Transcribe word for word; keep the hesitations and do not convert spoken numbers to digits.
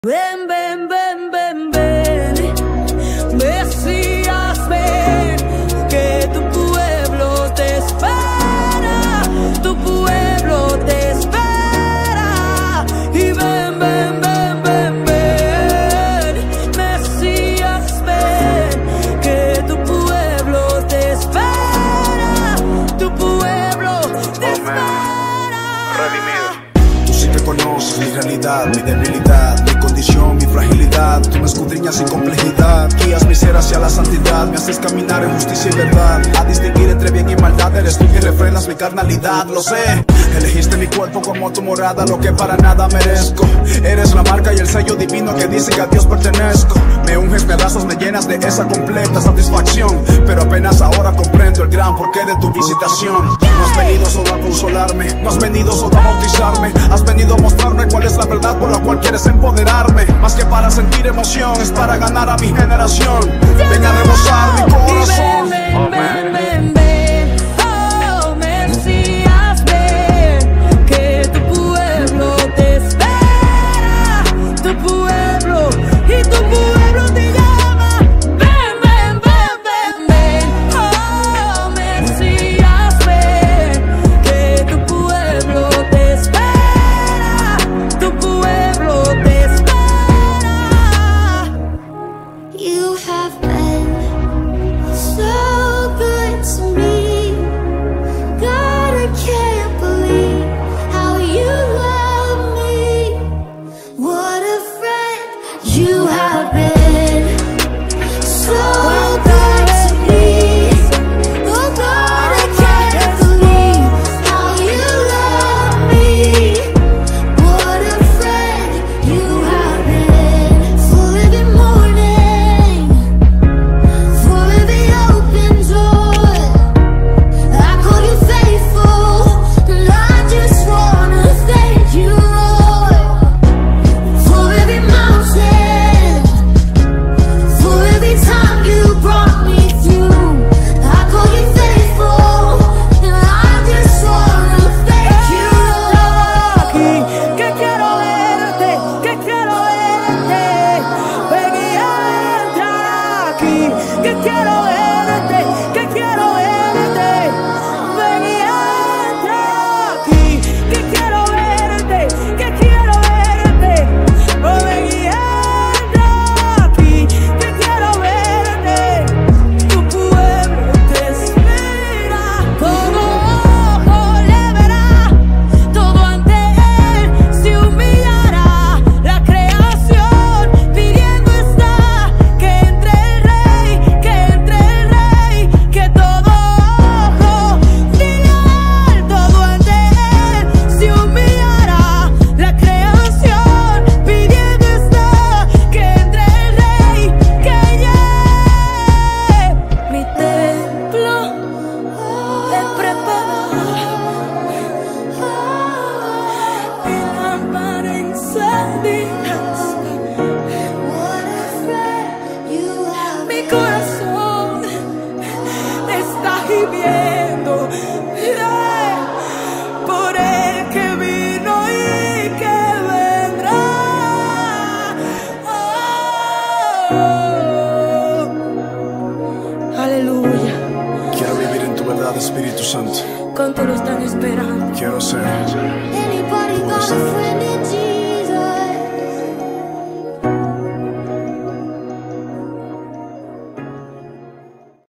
Ven, ven, ven, ven, ven, Mesias, ven, que tu pueblo te espera, tu pueblo te espera. Y ven, ven, ven, ven, ven, Mesias, ven, que tu pueblo te espera, tu pueblo te espera. Redimido. Tú sí que conoces mi realidad, mi debilidad, mi condición, mi fragilidad. Tú me escudriñas sin complejidad, guías mi ser hacia la santidad, me haces caminar en justicia y verdad, a distinguir entre bien y maldad. Eres tú quien refrenas mi carnalidad, lo sé. Elegiste mi cuerpo como tu morada, lo que para nada merezco. Eres la marca y el sello divino que dice que a Dios pertenezco. Me unges, me abrazas, me llenas de esa completa satisfacción, pero apenas ahora comprendo el gran porqué de tu visitación. No has venido solo a consolarme, no has venido solo a bautizarme, has venido a mostrarme cuál es la verdad por la cual quieres empoderarme. Más que para sentir emoción, es para ganar a mi generación. Ven a rebosar mi corazón. Ven, ven, ven, ven, oh Mesias, ven, que tu pueblo te espera, tu pueblo, y tu pueblo te llama. Ven, ven, ven, ven, ven, oh Mesias, ven, que tu pueblo te espera, tu pueblo te espera. You have been so good to me. God, I can't believe how you love me. What a friend you have been. So good to me. Oh God, I can't believe how you love me. What a friend you have been. For every morning, for every open door, I call you faithful, and I just wanna thank you, Lord. For every mountain, for every time you brought me through, I call you faithful, and I just wanna thank you, Lord. Que quiero verte, que quiero verte, ven y entra aquí. Que quiero verte, que quiero verte, ven y entra aquí. Que quiero verte, que quiero verte, oh ven y entra aquí. Que quiero verte, tu pueblo te espera. Todo ojo le verá, todo ante él se humillará. La creación pidiendo está que entre el rey, que entre el rey, que todo ojo diga él, todo ante él se humillará. La creación pidiendo está que entre el rey, que llegue. Mi templo he preparado, mi lámpara encendida, What a friend you have mi been. corazón está gimiendo, yeah, por el que vino y que vendrá. Oh, aleluya. Quiero vivir en tu verdad, Espíritu Santo. ¿Cuánto lo están esperando? Quiero ser Anybody got a friend in